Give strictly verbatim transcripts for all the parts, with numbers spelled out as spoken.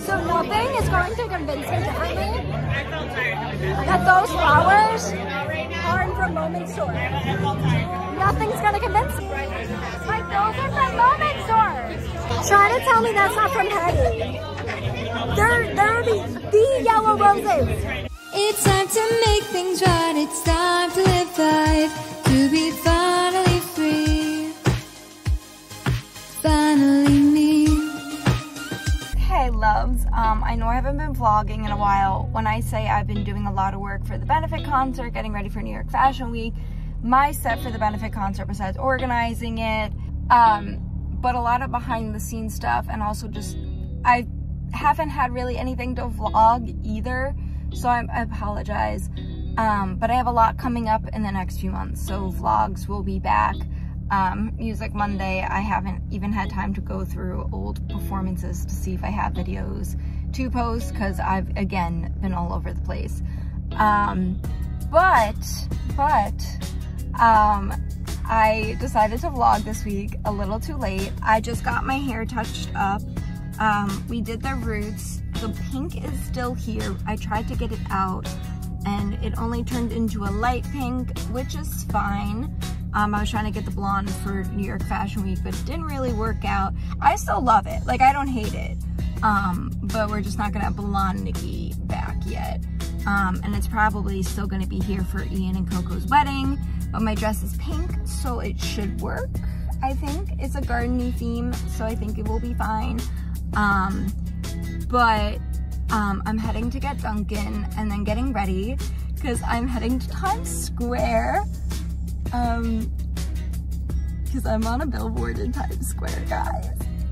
So nothing is going to convince me differently that those flowers aren't from Moment Store. Nothing's gonna convince me. Like, those are from Moment Store. Try to tell me that's not from Peggy. They're, they're the, the yellow roses. It's time to make things right. It's time to live life, to be finally free. Finally me. Hey loves, um, I know I haven't been vlogging in a while. When I say I've been doing a lot of work for the benefit concert, getting ready for New York Fashion Week, my set for the benefit concert besides organizing it, um, but a lot of behind the scenes stuff, and also just, I haven't had really anything to vlog either, so I, I apologize. Um, but I have a lot coming up in the next few months, so vlogs will be back. Um, Music Monday, I haven't even had time to go through old performances to see if I have videos to post, because I've, again, been all over the place. Um, but, but, um, I decided to vlog this week a little too late. I just got my hair touched up. Um, we did the roots. The pink is still here. I tried to get it out, and it only turned into a light pink, which is fine. Um, I was trying to get the blonde for New York Fashion Week, but it didn't really work out. I still love it. Like, I don't hate it. Um, but we're just not gonna have blonde Nikki back yet. Um, and it's probably still gonna be here for Ian and Coco's wedding. But my dress is pink, so it should work, I think. It's a garden-y theme, so I think it will be fine. Um, but um, I'm heading to get Dunkin' and then getting ready, because I'm heading to Times Square. Um, because I'm on a billboard in Times Square, guys.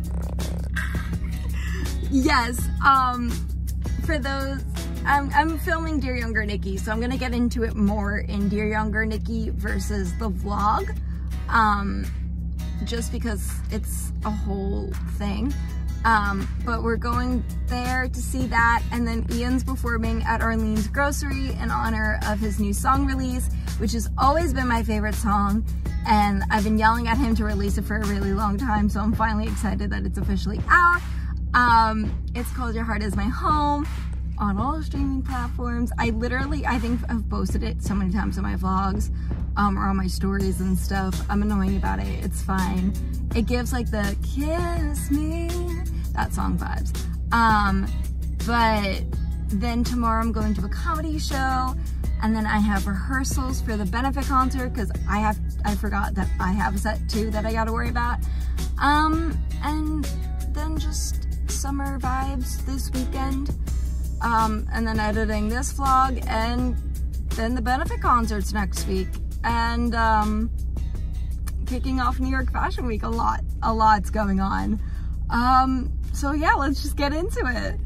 Yes, um, for those, I'm, I'm filming Dear Younger Nikki, so I'm gonna get into it more in Dear Younger Nikki versus the vlog, um, just because it's a whole thing. Um, but we're going there to see that, and then Ian's performing at Arlene's Grocery in honor of his new song release, which has always been my favorite song, and I've been yelling at him to release it for a really long time, so I'm finally excited that it's officially out. Um, it's called Your Heart Is My Home on all streaming platforms. I literally, I think I've posted it so many times on my vlogs, um, or on my stories and stuff. I'm annoying about it, it's fine. It gives like the kiss me, that song vibes. Um, but then tomorrow I'm going to a comedy show, and then I have rehearsals for the benefit concert, because I have, I forgot that I have a set too that I gotta worry about. Um, and then just summer vibes this weekend. Um, and then editing this vlog, and then the benefit concerts next week. And, um, kicking off New York Fashion Week, a lot, a lot's going on. Um, so yeah, let's just get into it.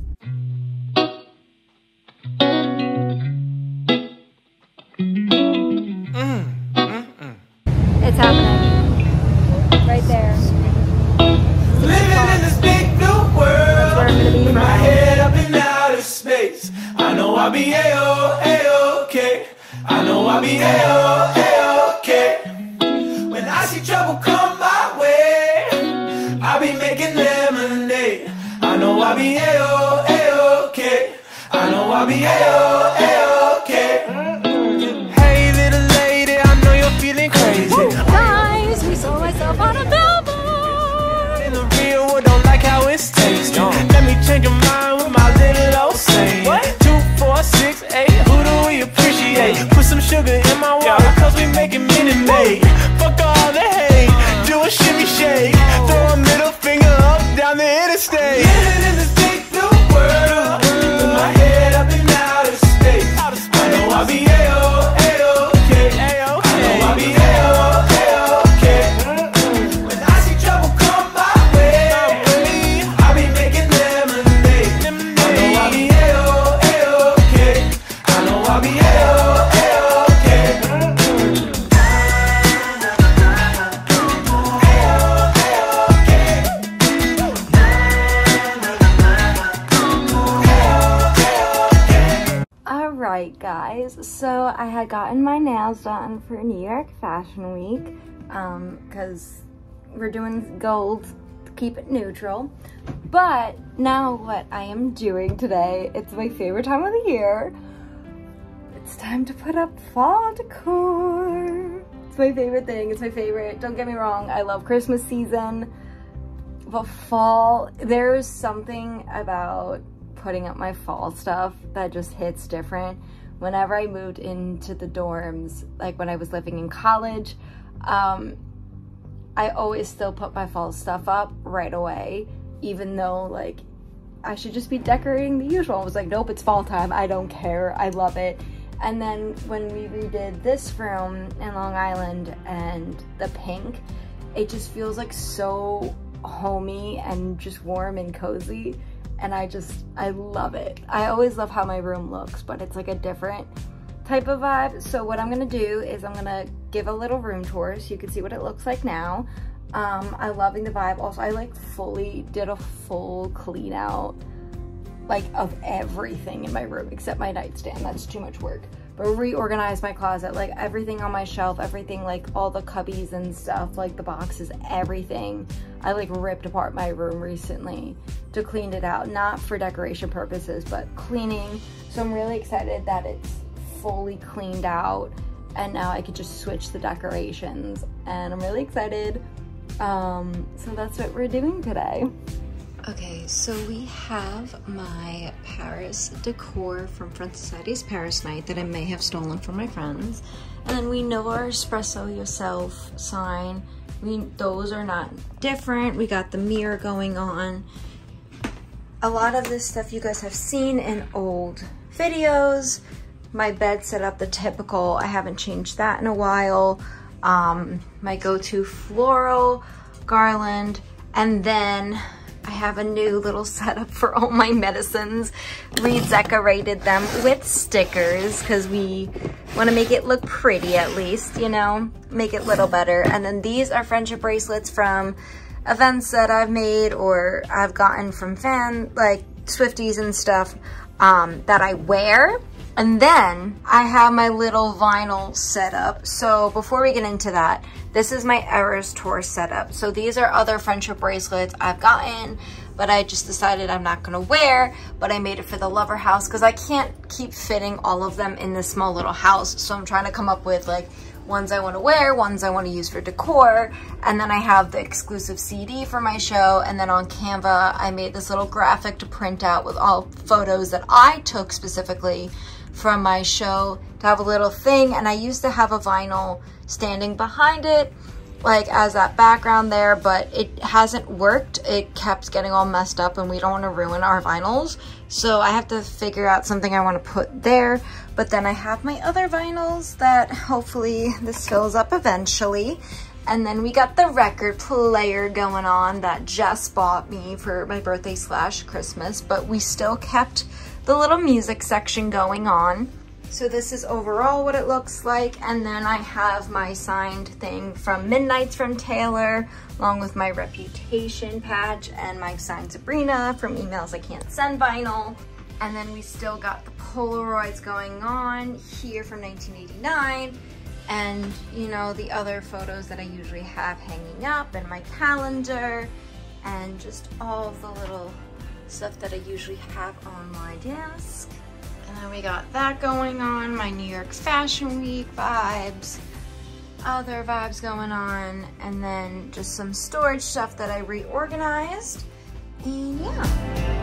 Mm, mm, mm. It's happening. Right there. Living in this big blue world, with my head up in outer space. I know I'll be A-O, A-OK. I know I'll be A-O, A-OK. When I see trouble come my way, I'll be making lemonade. I know I'll be A-O, A-OK. I know I'll be A-O, A-OK. Hey little lady, I know you're feeling crazy. Woo, guys, we saw myself on a billboard. In the real world, don't like how it's tasting. Let me change your mind with my little old saying. Two, four, six, eight, who do we appreciate? Put some sugar in my water, cause we making Minute Maid. Fuck all the hate, do a shimmy shake. Throw a middle finger up down the interstate. Living in this big blue world, with my head up in outer space. I know I'll be A-O, A-OK. I know I'll be A-O, A-OK. When I see trouble come my way, I'll be making lemonade. I know I'll be A-O, A-OK. I know I'll be A-O, A-OK. Alright guys, so I had gotten my nails done for New York Fashion Week, um, because we're doing gold keep it neutral. But now what I am doing today, it's my favorite time of the year. It's time to put up fall decor. It's my favorite thing. It's my favorite. Don't get me wrong. I love Christmas season. But fall, there's something about putting up my fall stuff that just hits different. Whenever I moved into the dorms, like when I was living in college, um, I always still put my fall stuff up right away, even though like I should just be decorating the usual. I was like, nope, it's fall time. I don't care. I love it. And then when we redid this room in Long Island and the pink, it just feels like so homey and just warm and cozy. And I just, I love it. I always love how my room looks, but it's like a different type of vibe. So what I'm gonna do is I'm gonna give a little room tour so you can see what it looks like now. Um, I'm loving the vibe. Also, I like fully did a full clean out like of everything in my room except my nightstand. That's too much work. But reorganize my closet, like everything on my shelf, everything, like all the cubbies and stuff, like the boxes, everything. I like ripped apart my room recently to clean it out, not for decoration purposes, but cleaning. So I'm really excited that it's fully cleaned out and now I could just switch the decorations and I'm really excited. Um, so that's what we're doing today. Okay, so we have my Paris decor from Friends Society's Paris Night that I may have stolen from my friends. And then we know our Espresso Yourself sign. We, those are not different. We got the mirror going on. A lot of this stuff you guys have seen in old videos. My bed set up the typical, I haven't changed that in a while. Um, my go-to floral garland, and then I have a new little setup for all my medicines. Redecorated them with stickers because we want to make it look pretty at least, you know, make it a little better. And then these are friendship bracelets from events that I've made or I've gotten from fan, like Swifties and stuff um, that I wear. And then I have my little vinyl setup. So before we get into that, this is my Eras Tour setup. So these are other friendship bracelets I've gotten, but I just decided I'm not gonna wear, but I made it for the Lover House because I can't keep fitting all of them in this small little house. So I'm trying to come up with like ones I wanna wear, ones I wanna use for decor. And then I have the exclusive C D for my show. And then on Canva, I made this little graphic to print out with all photos that I took specifically from my show to have a little thing. And I used to have a vinyl standing behind it like as that background there, but it hasn't worked. It kept getting all messed up and we don't want to ruin our vinyls, so I have to figure out something I want to put there. But then I have my other vinyls that hopefully this fills up eventually. And then we got the record player going on that Jess bought me for my birthday slash Christmas, but we still kept the little music section going on. So this is overall what it looks like. And then I have my signed thing from Midnights from Taylor, along with my Reputation patch and my signed Sabrina from Emails I Can't Send vinyl. And then we still got the Polaroids going on here from nineteen eighty-nine. And you know, the other photos that I usually have hanging up in my calendar, and just all of the little stuff that I usually have on my desk. And then we got that going on, my New York Fashion Week vibes, other vibes going on, and then just some storage stuff that I reorganized. And yeah.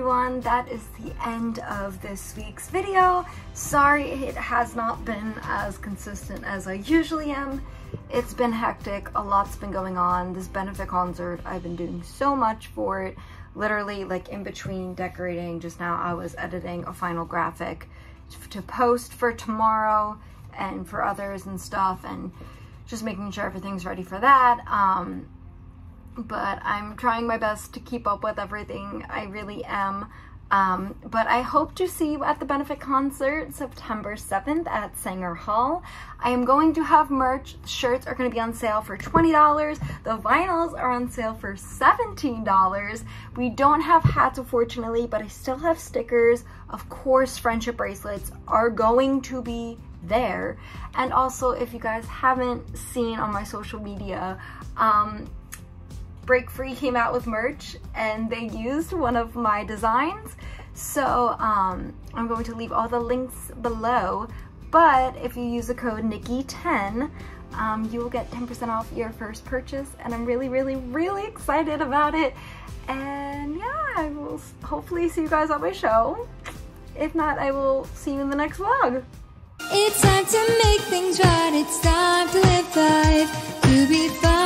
everyone, that is the end of this week's video. Sorry it has not been as consistent as I usually am. It's been hectic, a lot's been going on. This benefit concert, I've been doing so much for it. Literally, like in between decorating, just now I was editing a final graphic to post for tomorrow and for others and stuff, and just making sure everything's ready for that. Um, but I'm trying my best to keep up with everything. I really am. Um, but I hope to see you at the benefit concert September seventh at Sanger Hall. I am going to have merch. Shirts are going to be on sale for twenty dollars. The vinyls are on sale for seventeen dollars. We don't have hats, unfortunately, but I still have stickers. Of course, friendship bracelets are going to be there. And also, if you guys haven't seen on my social media, um, Break Free came out with merch and they used one of my designs. So um, I'm going to leave all the links below. But if you use the code Nikki ten, um, you will get ten percent off your first purchase. And I'm really, really, really excited about it. And yeah, I will hopefully see you guys on my show. If not, I will see you in the next vlog. It's time to make things right. It's time to live life, to be fun.